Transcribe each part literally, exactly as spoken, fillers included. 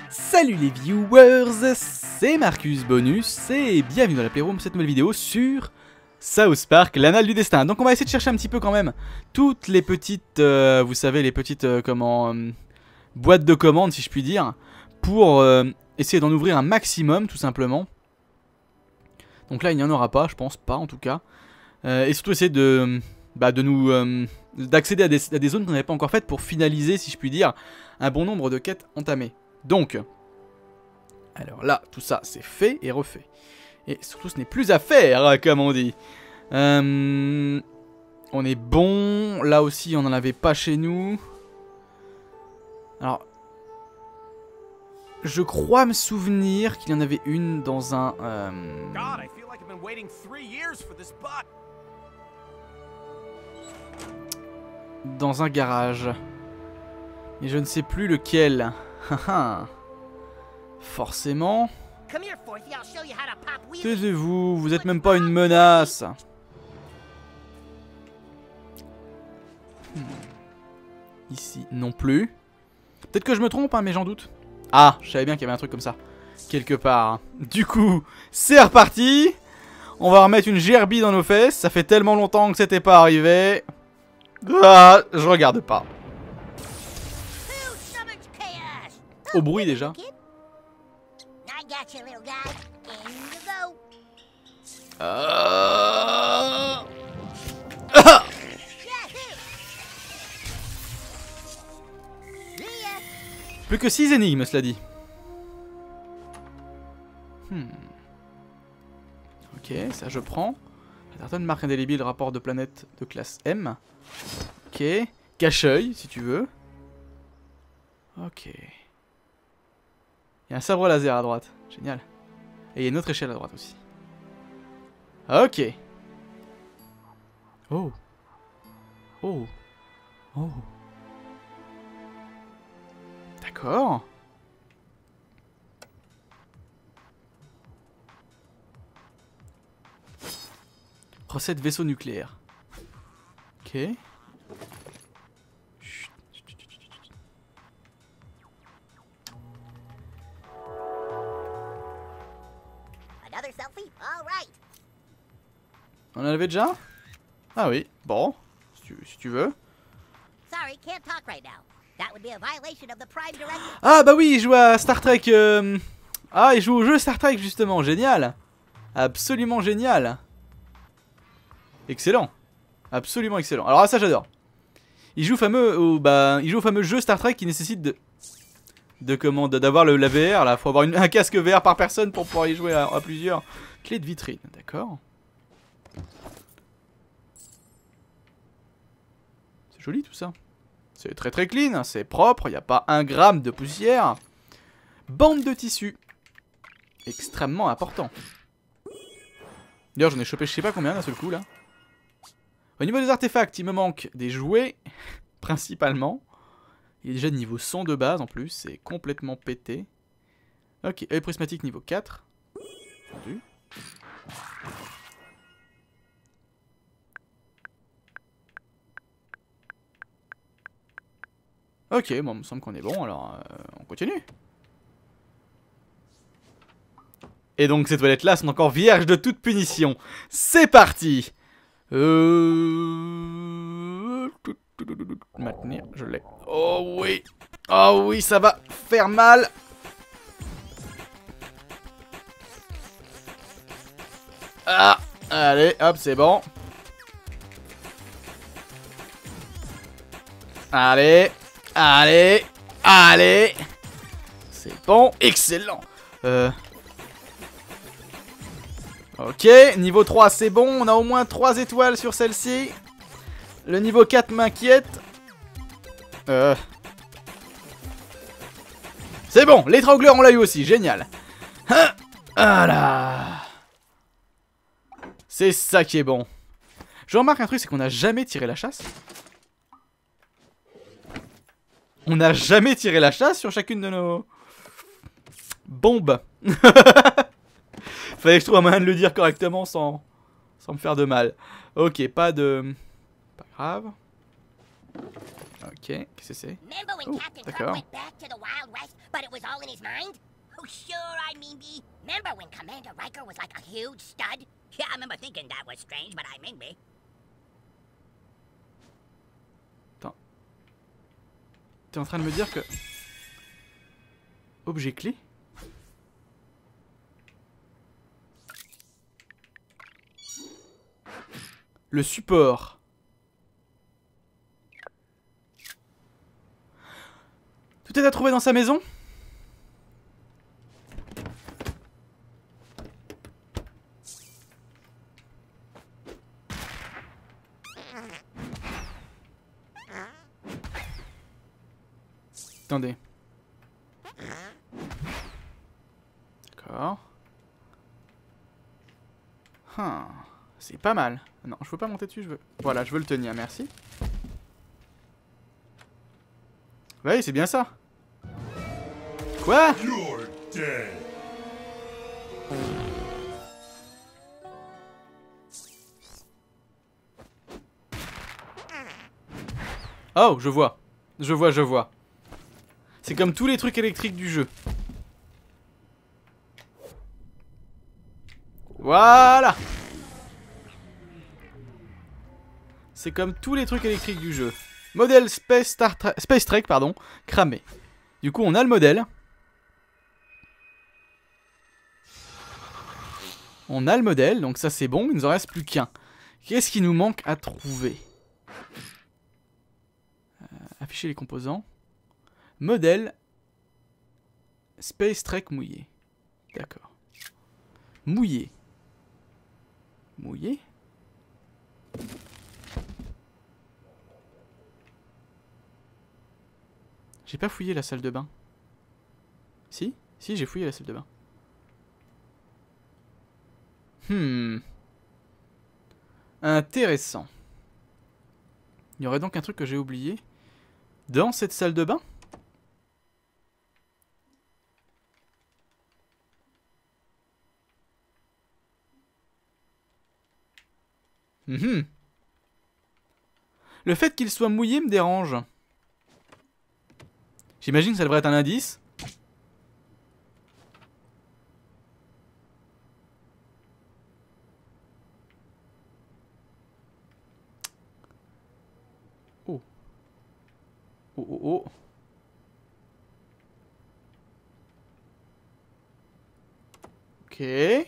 Salut les viewers, c'est Marcus Bonus et bienvenue dans la Playroom, cette nouvelle vidéo sur South Park, l'Anal du Destin. Donc on va essayer de chercher un petit peu quand même toutes les petites, euh, vous savez, les petites, euh, comment, euh, boîtes de commandes si je puis dire, pour euh, essayer d'en ouvrir un maximum tout simplement. Donc là il n'y en aura pas, je pense pas en tout cas. Euh, et surtout essayer de, bah, de nous, euh, d'accéder à des, à des zones qu'on n'avait pas encore faites pour finaliser si je puis dire un bon nombre de quêtes entamées. Donc, alors là, tout ça, c'est fait et refait. Et surtout, ce n'est plus à faire, comme on dit. Euh, on est bon. Là aussi, on n'en avait pas chez nous. Alors, je crois me souvenir qu'il y en avait une dans un... Euh, dans un garage. Mais je ne sais plus lequel. Forcément. Taisez-vous, vous êtes même pas une menace. Hmm. Ici non plus. Peut-être que je me trompe, hein, mais j'en doute. Ah, je savais bien qu'il y avait un truc comme ça. Quelque part. Du coup, c'est reparti. On va remettre une gerbille dans nos fesses. Ça fait tellement longtemps que c'était pas arrivé. Ah, je regarde pas. Au bruit déjà. Euh... Ah, plus que six énigmes, cela dit. Hmm. Ok, ça je prends. La tartane marque indélébile, rapport de planète de classe M. Ok. Cache-œil, si tu veux. Ok. Il y a un sabre laser à droite. Génial. Et il y a une autre échelle à droite aussi. Ok. Oh. Oh. Oh. D'accord. Recette vaisseau nucléaire. Ok. On en avait déjà? Ah oui, bon, si tu, si tu veux. Ah bah oui, il joue à Star Trek. Euh... Ah, il joue au jeu Star Trek justement, génial. Absolument génial. Excellent. Absolument excellent. Alors ça j'adore. Il joue fameux au bah il joue au fameux jeu Star Trek qui nécessite de de comment d'avoir le la V R là, faut avoir une, un casque V R par personne pour pouvoir y jouer à, à plusieurs. Clé de vitrine, d'accord. C'est joli tout ça. C'est très très clean, c'est propre, il n'y a pas un gramme de poussière. Bande de tissu. Extrêmement important. D'ailleurs j'en ai chopé je sais pas combien d'un seul coup là. Au niveau des artefacts, il me manque des jouets, principalement. Il est déjà de niveau cent de base en plus, c'est complètement pété. Ok, œil prismatique niveau quatre. Entendu. Ok, bon, il me semble qu'on est bon, alors euh, on continue. Et donc ces toilettes-là sont encore vierges de toute punition. C'est parti. Euh... Maintenir, je l'ai. Oh oui. Oh oui, ça va faire mal. Ah, allez, hop, c'est bon. Allez. Allez, allez. C'est bon, excellent. Euh... Ok, niveau trois c'est bon, on a au moins trois étoiles sur celle-ci. Le niveau quatre m'inquiète. Euh... C'est bon, l'étrangleur on l'a eu aussi, génial. Hein, voilà. C'est ça qui est bon. Je remarque un truc, c'est qu'on n'a jamais tiré la chasse. On n'a jamais tiré la chasse sur chacune de nos bombes. Fallait que je trouve un moyen de le dire correctement sans, sans me faire de mal. Ok, pas de... Pas grave. Ok, qu'est-ce que c'est? Remember when Oh, Captain Kirk d'accord. went back to the Wild West, but it was all in his mind? Oh, sure, I mean, me. Remember when Commander Riker was like a huge stud? Yeah, I remember thinking that was strange, but I mean, me. Attends. T'es en train de me dire que... Objet clé? Le support. Tout est à trouver dans sa maison? Attendez. D'accord. Hum, c'est pas mal. Non, je veux pas monter dessus, je veux... Voilà, je veux le tenir, merci. Oui, c'est bien ça. Quoi? Oh, je vois. Je vois, je vois. C'est comme tous les trucs électriques du jeu. Voilà. C'est comme tous les trucs électriques du jeu. Modèle Space, Star Tra Space Trek, pardon, cramé. Du coup, on a le modèle. On a le modèle, donc ça c'est bon, il nous en reste plus qu'un. Qu'est-ce qui nous manque à trouver? euh, Afficher les composants. Modèle Space Trek mouillé. D'accord. Mouillé. Mouillé. J'ai pas fouillé la salle de bain. Si? Si, j'ai fouillé la salle de bain. Hmm. Intéressant. Il y aurait donc un truc que j'ai oublié dans cette salle de bain? Mmh. Le fait qu'il soit mouillé me dérange. J'imagine que ça devrait être un indice. Oh. Oh oh oh. Ok.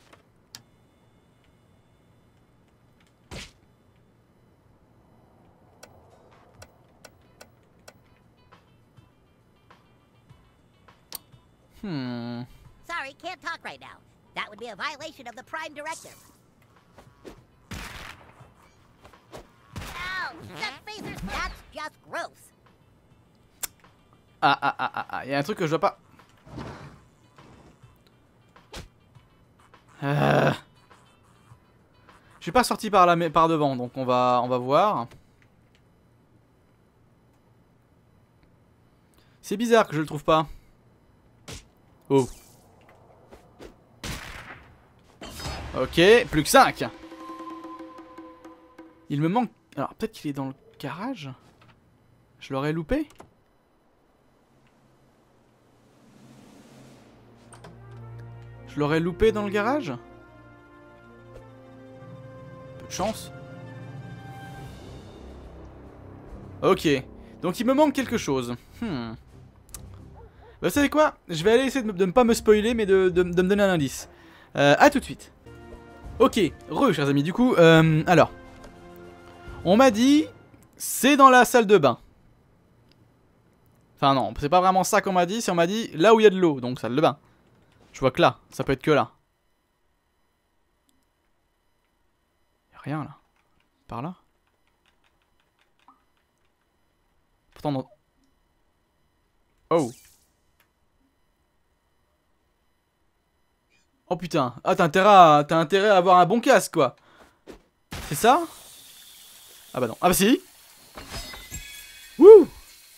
Hmm. Sorry, can't talk right now. That would be a violation of the Prime Directive. Ow! That phaser's... That's just gross. Ah ah ah ah ah, il y a un truc que je vois pas. Euh... Je suis pas sorti par la par devant, donc on va on va voir. C'est bizarre que je le trouve pas. Oh. Ok, plus que cinq. Il me manque... Alors peut-être qu'il est dans le garage. Je l'aurais loupé. Je l'aurais loupé dans le garage. Peu de chance. Ok. Donc il me manque quelque chose. Hmm. Bah, vous savez quoi? Je vais aller essayer de, de ne pas me spoiler, mais de, de, de me donner un indice. Euh, à tout de suite. Ok, re, chers amis. Du coup, euh, alors. On m'a dit, c'est dans la salle de bain. Enfin non, c'est pas vraiment ça qu'on m'a dit. C'est on m'a dit là où il y a de l'eau, donc salle de bain. Je vois que là, ça peut être que là. Y'a rien là. Par là. Pourtant non. Oh. Oh putain. Ah t'as intérêt à, t'as intérêt à avoir un bon casque quoi. C'est ça? Ah bah non. Ah bah si. Wouh.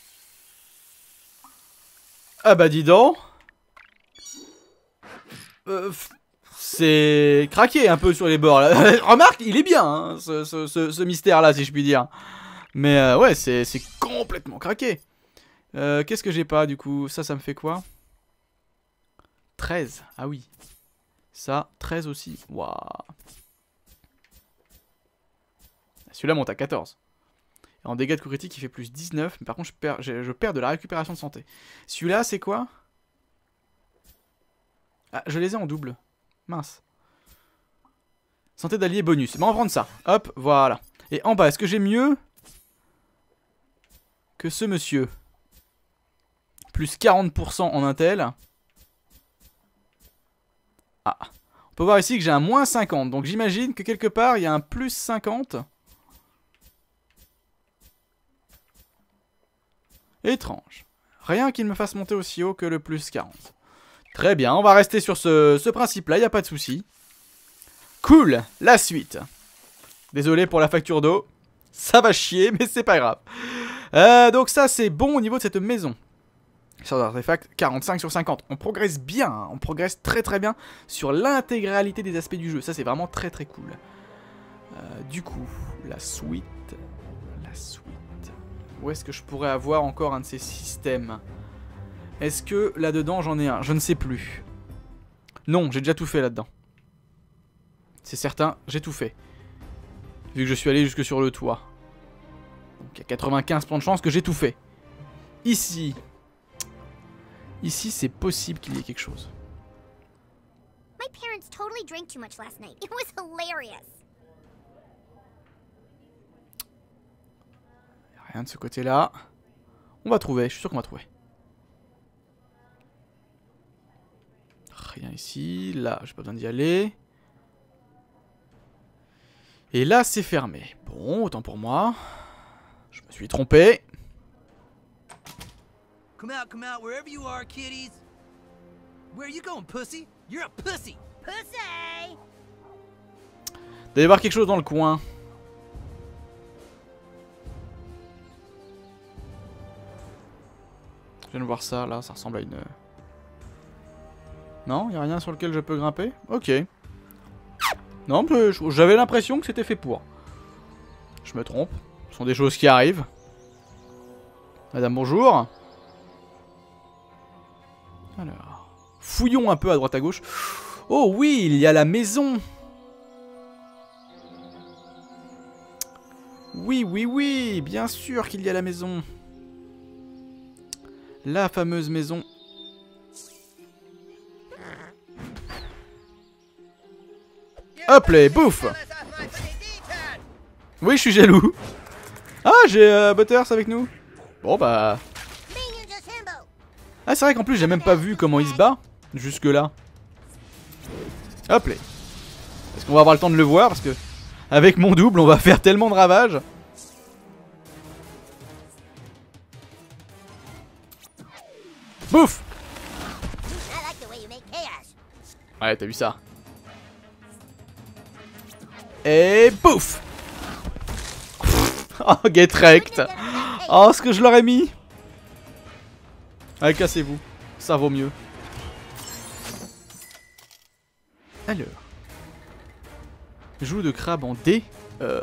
Ah bah dis donc. Euh, c'est craqué un peu sur les bords là. Remarque, il est bien hein, ce, ce, ce, ce mystère là si je puis dire. Mais euh, ouais, c'est complètement craqué. Euh, Qu'est-ce que j'ai pas du coup? Ça, ça me fait quoi? treize. Ah oui. Ça, treize aussi. Waouh. Celui-là monte à quatorze. Et en dégâts de coup critique, il fait plus dix-neuf. Mais par contre, je perds, je, je perds de la récupération de santé. Celui-là, c'est quoi? Ah, je les ai en double. Mince. Santé d'allié bonus. Bon, on va prendre ça. Hop, voilà. Et en bas, est-ce que j'ai mieux que ce monsieur? Plus quarante pour cent en intel. Ah. On peut voir ici que j'ai un moins cinquante. Donc j'imagine que quelque part, il y a un plus cinquante. Étrange. Rien qui me fasse monter aussi haut que le plus quarante. Très bien, on va rester sur ce, ce principe-là, il n'y a pas de souci. Cool, la suite. Désolé pour la facture d'eau. Ça va chier, mais c'est pas grave. Euh, donc ça, c'est bon au niveau de cette maison. Sur l'artefact, quarante-cinq sur cinquante. On progresse bien, hein. On progresse très très bien sur l'intégralité des aspects du jeu. Ça, c'est vraiment très très cool. Euh, du coup, la suite... La suite... Où est-ce que je pourrais avoir encore un de ces systèmes? Est-ce que là-dedans, j'en ai un? Je ne sais plus. Non, j'ai déjà tout fait là-dedans. C'est certain, j'ai tout fait. Vu que je suis allé jusque sur le toit. Donc il y a quatre-vingt-quinze pour cent de chance que j'ai tout fait. Ici... Ici, c'est possible qu'il y ait quelque chose. My parents totally drank too much last night. It was hilarious. Rien de ce côté-là. On va trouver, je suis sûr qu'on va trouver. Rien ici. Là, j'ai pas besoin d'y aller. Et là, c'est fermé. Bon, autant pour moi. Je me suis trompé. Come out, come out, wherever you are, kiddies. Where are you going, pussy? You're a pussy. Pussy! Il doit y avoir quelque chose dans le coin. Je viens de voir ça, là, ça ressemble à une... Non, il a rien sur lequel je peux grimper? Ok. Non, j'avais l'impression que c'était fait pour. Je me trompe. Ce sont des choses qui arrivent. Madame, bonjour. Alors, fouillons un peu à droite à gauche. Oh oui, il y a la maison. Oui, oui, oui, bien sûr qu'il y a la maison. La fameuse maison. Hop là, bouffe. Oui, je suis jaloux. Ah, j'ai euh, Butters avec nous. Bon bah... Ah, c'est vrai qu'en plus, j'ai même pas vu comment il se bat jusque là. Hop là. Est-ce qu'on va avoir le temps de le voir? Parce que avec mon double, on va faire tellement de ravages. Bouffe. Ouais, t'as vu ça. Et bouffe. Oh, get wrecked. Oh, ce que je l'aurais mis. Allez, cassez-vous. Ça vaut mieux. Alors. Joue de crabe en D. Euh.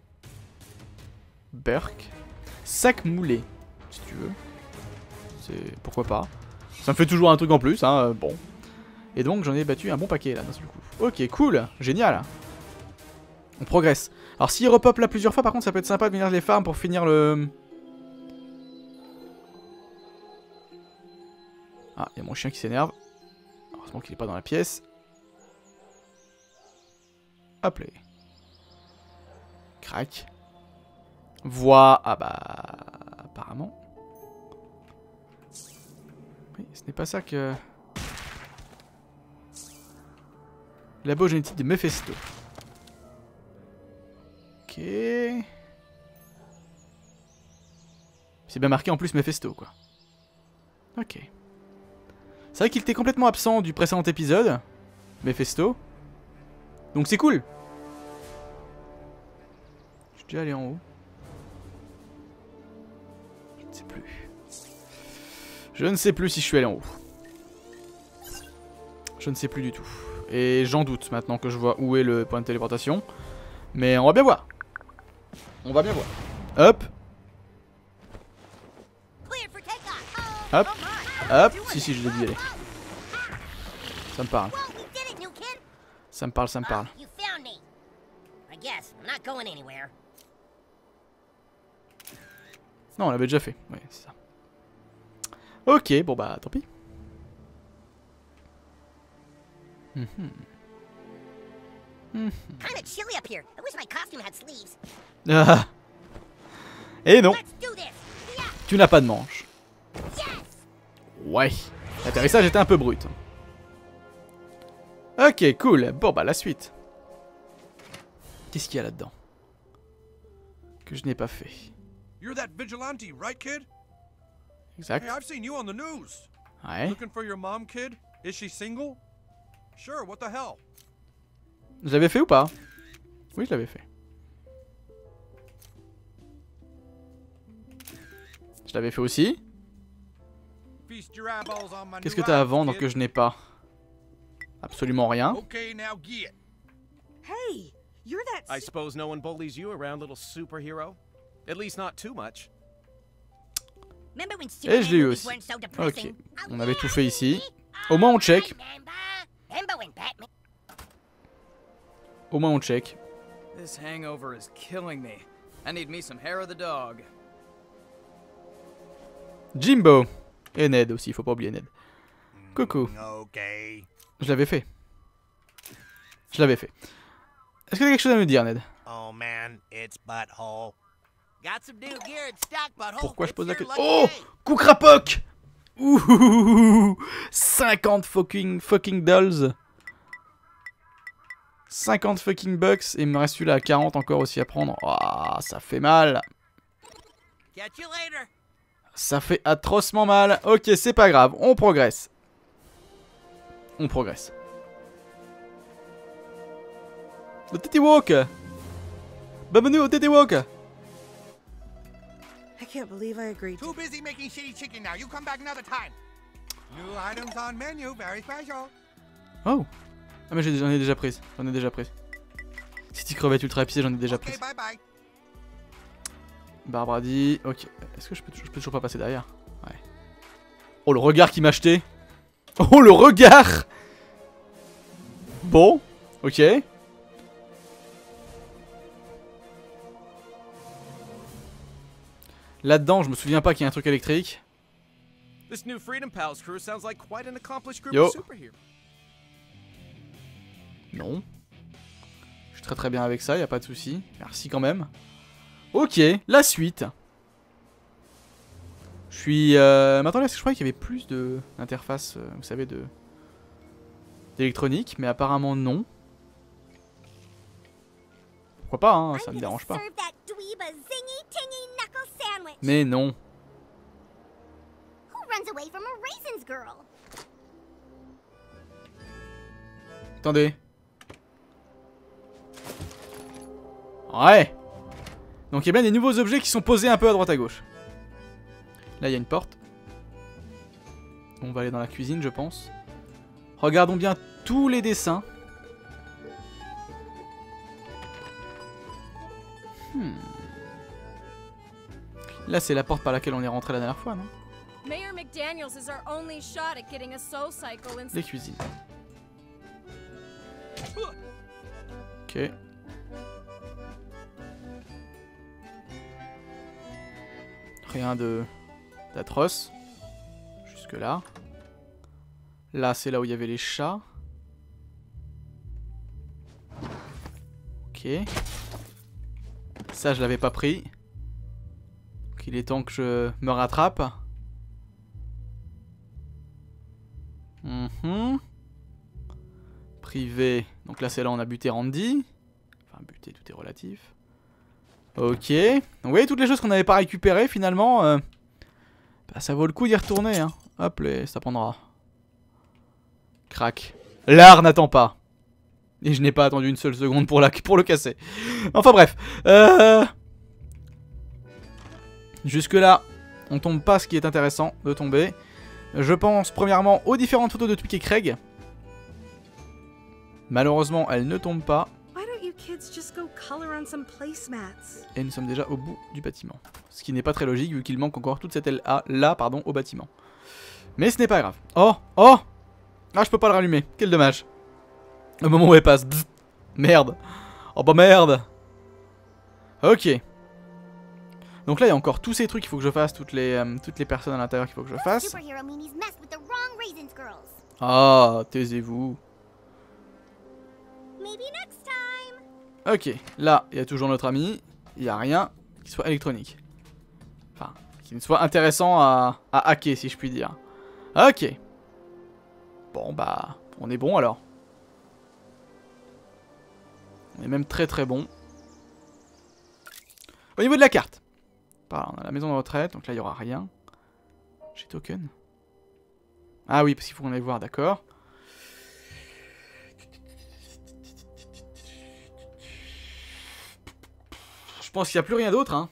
Burk. Sac moulé. Si tu veux. C'est... Pourquoi pas. Ça me fait toujours un truc en plus, hein. Bon. Et donc, j'en ai battu un bon paquet, là, d'un seul coup. Ok, cool. Génial. On progresse. Alors, s'il repop là plusieurs fois, par contre, ça peut être sympa de venir les farms pour finir le... Ah, il y a mon chien qui s'énerve. Heureusement qu'il n'est pas dans la pièce. Hop là. Crac. Voix. Ah bah... Apparemment. Oui, ce n'est pas ça que... Labo génétique de Mephisto. Ok. C'est bien marqué en plus Mephisto, quoi. Ok. C'est vrai qu'il était complètement absent du précédent épisode. Mephisto. Donc c'est cool. Je suis déjà allé en haut. Je ne sais plus. Je ne sais plus si je suis allé en haut. Je ne sais plus du tout. Et j'en doute maintenant que je vois où est le point de téléportation. Mais on va bien voir. On va bien voir. Hop. Hop, hop, si si je l'ai dit aller. Ça me parle. Well, we did it, new kid. Ça me parle, ça me parle. You found me. I guess I'm not going anywhere. Non, on l'avait déjà fait. Ouais, c'est ça. Ok, bon bah tant pis. Mhm. Mhm. Kinda chilly up here. I wish my costume had sleeves. Ah. Et non, Let's do this. Yeah. tu n'as pas de manche. Yes. Ouais. L'atterrissage était un peu brut. Ok, cool. Bon bah la suite. Qu'est-ce qu'il y a là-dedans que je n'ai pas fait? You're that vigilante, right, kid? Exact. Hey, I've seen you on the news. Ouais. Looking for your mom, kid? Is she single? Sure, what the hell? Je l'avais fait ou pas? Oui, je l'avais fait. Je l'avais fait aussi. Feast your eyeballs on my Qu'est-ce new que t'as à items, vendre kid. que je n'ai pas? Absolument rien. Okay, now get. Hey, you're that. I suppose no one bullies you around, little superhero? At least not too much. Remember when Et je l'ai eu Superman aussi. movies weren't so Ok. depressing? On avait tout fait ici. Au moins on check. Remember? Remember when Batman? Au moins on check. This hangover is killing me. I need me some hair of the dog. Jimbo. Et Ned aussi, faut pas oublier Ned. Coucou. Okay. Je l'avais fait. Je l'avais fait. Est-ce que t'as quelque chose à me dire, Ned? Oh man, it's butthole. Got some new gear in stock, butthole. Pourquoi je It's pose la your question? lucky Oh! day. Coup crapoc! Ouh! cinquante fucking fucking dolls. cinquante fucking bucks. Et il me reste celui-là à quarante encore aussi à prendre. Ah, ça fait mal. Catch you later. Ça fait atrocement mal. Ok, c'est pas grave. On progresse. On progresse. Le Titty Walk. Bienvenue au Titty Walk. I can't believe I agreed. Too busy making shitty chicken now. You come back another time. New items on menu, very special. Oh. Ah mais j'ai- j'en ai déjà prise. J'en ai déjà prise. City crevette ultra épicée, j'en ai déjà Okay, prise. bye bye. Barbara dit. Ok. Est-ce que je peux, je peux toujours pas passer derrière? Ouais. Oh le regard qui m'a acheté. Oh le regard. Bon. Ok. Là-dedans, je me souviens pas qu'il y a un truc électrique. This new Freedom Pals crew sounds like quite an accomplished group Yo. of superheroes. Non. Je suis très très bien avec ça, y a pas de souci. Merci quand même. Ok, la suite. Je suis... Euh... Mais attendez, parce que je croyais qu'il y avait plus de d'interface, euh, vous savez, de... d'électronique, mais apparemment non. Pourquoi pas, hein, ça me dérange pas. Serve that dweeb a zingy tingy knuckle sandwich. Mais non. Who runs away from a raisins girl? Attendez. Ouais. Donc il y a bien des nouveaux objets qui sont posés un peu à droite à gauche. Là il y a une porte. On va aller dans la cuisine je pense. Regardons bien tous les dessins. Hmm. Là c'est la porte par laquelle on est rentré la dernière fois, non? Mayor McDaniels is our only shot at getting a soul cycle in. Les cuisines. Ok. Rien de d'atroce. Jusque là. Là c'est là où il y avait les chats. Ok. Ça je l'avais pas pris. Donc il est temps que je me rattrape. Mhm. Privé. Donc là c'est là où on a buté Randy. Enfin buté, tout est relatif. Ok. Donc vous voyez toutes les choses qu'on n'avait pas récupérées finalement. Euh, bah, ça vaut le coup d'y retourner. Hein. Hop, les, ça prendra. Crac. L'art n'attend pas. Et je n'ai pas attendu une seule seconde pour, la, pour le casser. Enfin bref. Euh... Jusque là, on tombe pas ce qui est intéressant de tomber. Je pense premièrement aux différentes photos de Tweek et Craig. Malheureusement, elles ne tombent pas. Why don't you kids just go color on some placemats? Et nous sommes déjà au bout du bâtiment. Ce qui n'est pas très logique vu qu'il manque encore toute cette aile A là pardon, au bâtiment. Mais ce n'est pas grave. Oh, oh. Ah, je peux pas le rallumer. Quel dommage. Au moment où elle passe. Bzz. Merde. Oh bah merde. Ok. Donc là, il y a encore tous ces trucs qu'il faut que je fasse, toutes les, euh, toutes les personnes à l'intérieur qu'il faut que je fasse. Superhero meanies messed with the wrong Raisins girls. Ah, taisez-vous. Maybe next time. Ok, là, il y a toujours notre ami. Il n'y a rien qui soit électronique. Enfin, qui ne soit intéressant à, à hacker, si je puis dire. Ok. Bon, bah, on est bon alors. On est même très très bon. Au niveau de la carte. Par là, on a la maison de retraite, donc là, il n'y aura rien. J'ai token. Ah oui, parce qu'il faut qu'on aille voir, d'accord. Je pense qu'il n'y a plus rien d'autre, hein.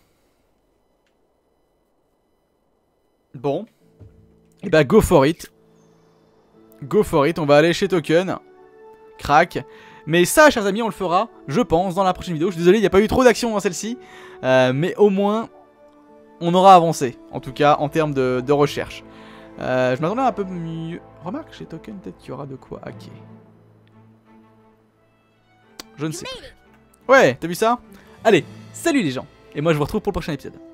Bon. Et bah, go for it. Go for it, on va aller chez Token. Crac. Mais ça, chers amis, on le fera, je pense, dans la prochaine vidéo. Je suis désolé, il n'y a pas eu trop d'action dans celle-ci. Euh, mais au moins, on aura avancé. En tout cas, en termes de, de recherche. Euh, je m'attendais un peu mieux. Remarque, chez Token, peut-être qu'il y aura de quoi hacker. Je ne sais pas. Ouais, t'as vu ça? Allez, salut les gens. Et moi, je vous retrouve pour le prochain épisode.